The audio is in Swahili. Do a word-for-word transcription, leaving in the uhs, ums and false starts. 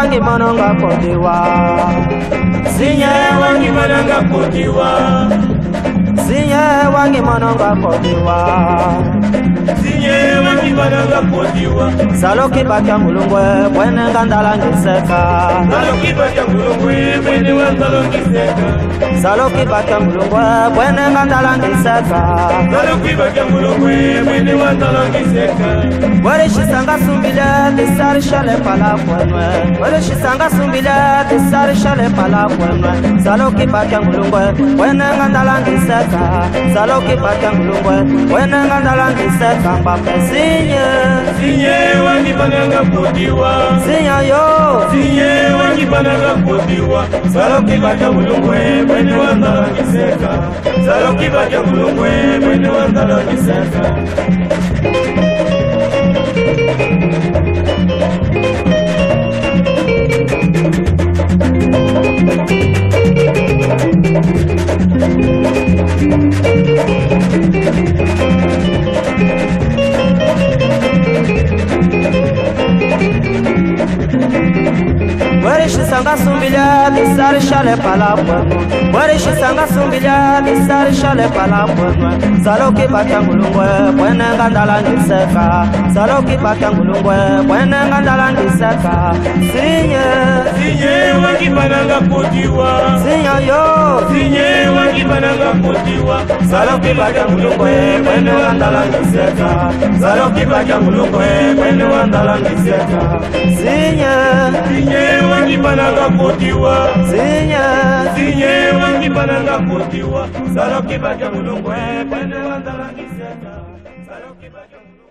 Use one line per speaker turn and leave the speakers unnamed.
wangi manonga kodiwa
Sinye wangi mananga kodiwa
Sinye wangi manonga kodiwa
Sinye wangi mananga kodiwa
Saloki batya mulungwe Bwene ngandala ngiseka
Saloki batya mulungwe Bwene ngandala ngiseka
Saloki batya mulungwe Bwene ngandala ngiseka
Saloki batya mulungwe Bwene ngandala ngiseka
Wale shisanga sumbile Tisari shale pala kwenwe Wale shisanga sumbile Tisari shale pala kwenwe Saloki batya mulungwe Bwene ngandala ngiseka Saloki batya mulungwe Bwene ngandala ngiseka Mbape sinye
Sinye wangi mananga kodiwa
Sinye yo
Sinye wangi mananga kodiwa Saloki batya mulungwe Bwene ngandala ngiseka Saloki batya mulungwe Bwene ngandala ngiseka
Wale shisanga sumbilya Tisari shale pala pwemwe Wale shisanga sumbilya Tisari shale pala pwemwe Saloki batya mulungwe Bwene ngandala ngiseka Saloki batya mulungwe Bwene ngandala ngiseka Sinye
Sinye wangi mananga kodiwa
Sinye yo
Sinye wangi mananga kodiwa Saloki batya mulungwe Bwene ngandala ngiseka Saloki batya mulungwe Bwene ngandala ngiseka
Sinye
Sinye wangi mananga kodiwa
Sinye
Sinye wangi mananga kodiwa Saloki batya mulungwe Bwene ngandala ngiseka Saloki batya mulungwe